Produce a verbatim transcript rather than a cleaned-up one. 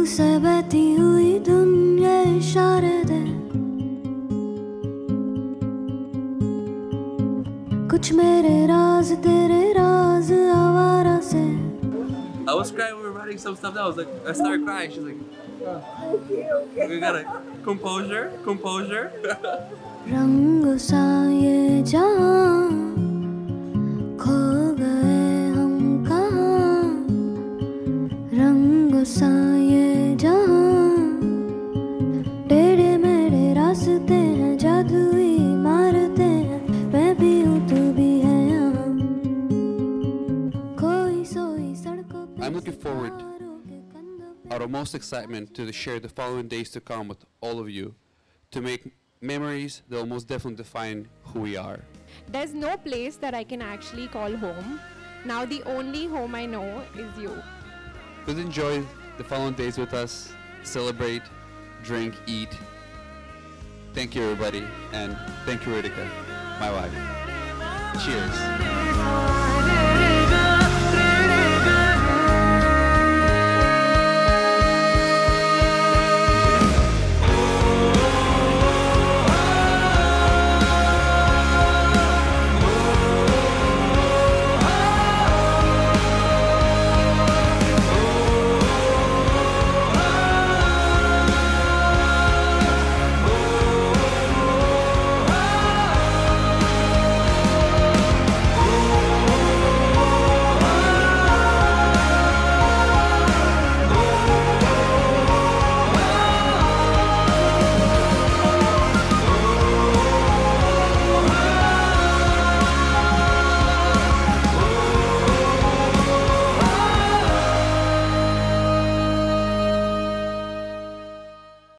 से बहती हुई दुनिया इशारे दे कुछ मेरे राज तेरे राज आवारा से. I was crying when we were writing some stuff down. I was like, I started crying. She's like, oh. Okay, okay. We gotta composure, composure. रंगों सा ये जहां खो गए हम कहाँ रंगों सा ये जहां टेढ़े मेढ़े रास्ते हैं जादुई मारते हैं मैं भी हूँ तू भी है यहाँ कोई सोई सड़कों पे. I'm looking forward out of most excitement to share the following days to come with all of you to make memories that will most definitely define who we are. There's no place that I can actually call home. Now the only home I know is you. Please enjoy the following days with us, celebrate, drink, eat. Thank you everybody, and thank you Ritika, my wife. Cheers.